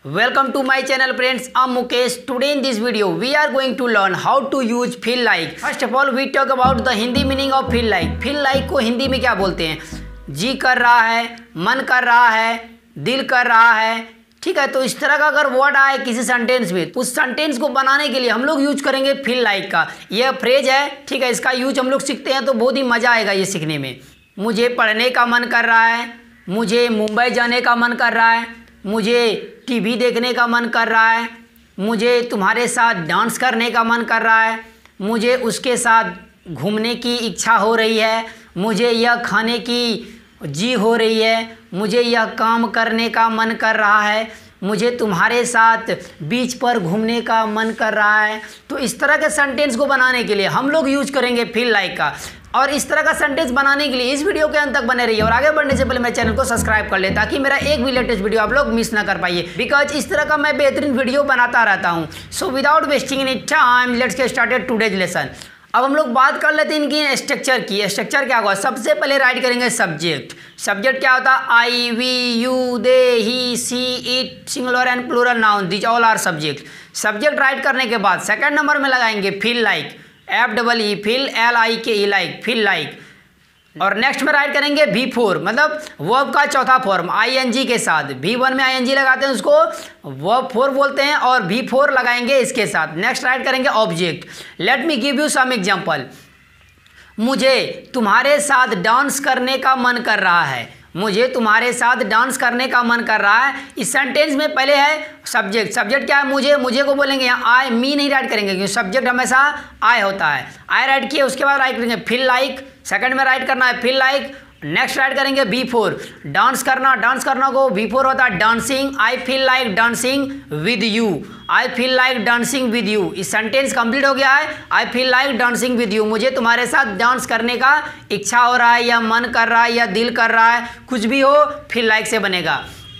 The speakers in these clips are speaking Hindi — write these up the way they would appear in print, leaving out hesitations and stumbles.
Welcome to my channel friends. I'm Mukesh. Today in this video we are going to learn how to use feel like. First of all we talk about the Hindi meaning of feel like. Feel like को हिंदी में क्या बोलते हैं? जी कर रहा है, मन कर रहा है, दिल कर रहा है। ठीक है, तो इस तरह का अगर वर्ड आए किसी सेंटेंस में, उस सेंटेंस को बनाने के लिए हम लोग यूज करेंगे फील लाइक का। यह फ्रेज है, ठीक है, इसका यूज हम लोग सीखते हैं तो बहुत ही मज़ा आएगा ये सीखने में। मुझे पढ़ने का मन कर रहा है, मुझे मुंबई जाने का मन कर रहा है, मुझे टीवी देखने का मन कर रहा है, मुझे तुम्हारे साथ डांस करने का मन कर रहा है, मुझे उसके साथ घूमने की इच्छा हो रही है, मुझे यह खाने की जी हो रही है, मुझे यह काम करने का मन कर रहा है, मुझे तुम्हारे साथ बीच पर घूमने का मन कर रहा है। तो इस तरह के सेंटेंस को बनाने के लिए हम लोग यूज करेंगे फील लाइक का। और इस तरह का सेंटेंस बनाने के लिए इस वीडियो के अंत तक बने रहिए और आगे बढ़ने से पहले मेरे चैनल को सब्सक्राइब कर ले ताकि मेरा एक भी लेटेस्ट वीडियो आप लोग मिस ना कर पाइए, बिकॉज इस तरह का मैं बेहतरीन वीडियो बनाता रहता हूँ। So without wasting any time let's get started today's lesson. अब हम लोग बात कर लेते हैं इनकी स्ट्रक्चर की। स्ट्रक्चर क्या होगा? सबसे पहले राइट करेंगे सब्जेक्ट। सब्जेक्ट क्या होता है? I, we, you, they, he, she, it, singular and plural noun, this all are subject. Subject write करने के बाद सेकंड नंबर में लगाएंगे feel like, FEE feel, LIKE like, feel like. और नेक्स्ट में राइट करेंगे V4, मतलब वर्ब का चौथा फॉर्म ING के साथ। V1 में ING लगाते हैं उसको वर्ब 4 बोलते हैं और V4 लगाएंगे इसके साथ। नेक्स्ट राइट करेंगे object. Let me give you some example. मुझे तुम्हारे साथ डांस करने का मन कर रहा है, मुझे तुम्हारे साथ डांस करने का मन कर रहा है। इस सेंटेंस में पहले है सब्जेक्ट। सब्जेक्ट क्या है? मुझे को बोलेंगे यहाँ आई, मी नहीं राइट करेंगे क्योंकि सब्जेक्ट हमेशा आई होता है। आई राइट किए, उसके बाद राइट करेंगे फील लाइक। सेकंड में राइट करना है फील लाइक। नेक्स्ट राइट करेंगे V4, डांस करना को V4 होता है dancing. I feel like dancing with you, I feel like dancing with you. इस सेंटेंस कंप्लीट हो गया है। I feel like dancing with you, मुझे तुम्हारे साथ डांस करने का इच्छा हो रहा है या मन कर रहा है या दिल कर रहा है, कुछ भी हो फील लाइक से बनेगा।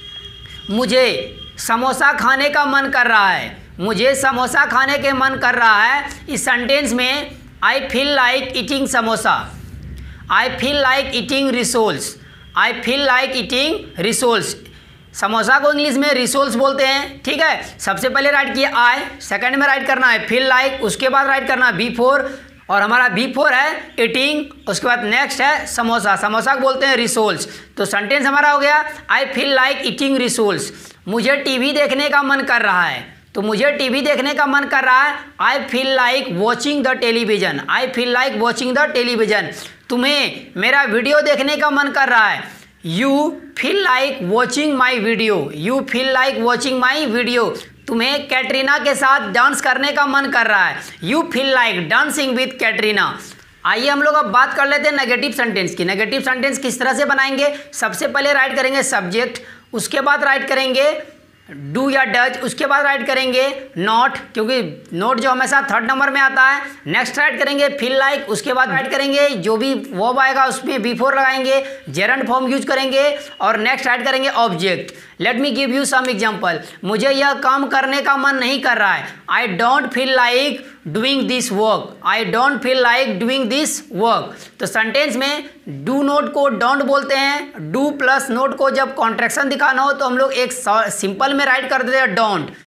मुझे समोसा खाने का मन कर रहा है, मुझे समोसा खाने के मन कर रहा है। इस सेंटेंस में I feel like eating samosa, I feel like eating rissoles, I feel like eating rissoles. Samosa को इंग्लिश में रिसोल्स बोलते हैं। ठीक है, सबसे पहले राइट किया आई, सेकंड में राइट करना है फील लाइक, उसके बाद राइट करना है V4 और हमारा V4 है ईटिंग, उसके बाद नेक्स्ट है समोसा, समोसा को बोलते हैं रिसोल्स। तो सेंटेंस हमारा हो गया I feel like eating rissoles. मुझे टीवी देखने का मन कर रहा है, तो मुझे टीवी देखने का मन कर रहा है। I feel like watching the television, I feel like watching the television. तुम्हें मेरा वीडियो देखने का मन कर रहा है। You feel like watching my video, you feel like watching my video. तुम्हें कैटरीना के साथ डांस करने का मन कर रहा है। You feel like dancing with Katrina. आइए हम लोग अब बात कर लेते हैं नेगेटिव सेंटेंस की। नेगेटिव सेंटेंस किस तरह से बनाएंगे? सबसे पहले राइट करेंगे सब्जेक्ट, उसके बाद राइट करेंगे डू या डज, उसके बाद राइट करेंगे नॉट, क्योंकि नोट जो हमेशा थर्ड नंबर में आता है। नेक्स्ट राइट करेंगे फील लाइक, उसके बाद राइट करेंगे जो भी वर्ब आएगा उसमें V4 लगाएंगे, जेरंड फॉर्म यूज करेंगे और नेक्स्ट राइट करेंगे object. Let me give you some example. मुझे यह काम करने का मन नहीं कर रहा है। I don't feel like doing this work, I don't feel like doing this work. तो सेंटेंस में डू नोट को डोंट बोलते हैं। डू प्लस नोट को जब कॉन्ट्रैक्शन दिखाना हो तो हम लोग एक सिंपल में राइट कर देते हैं डोंट।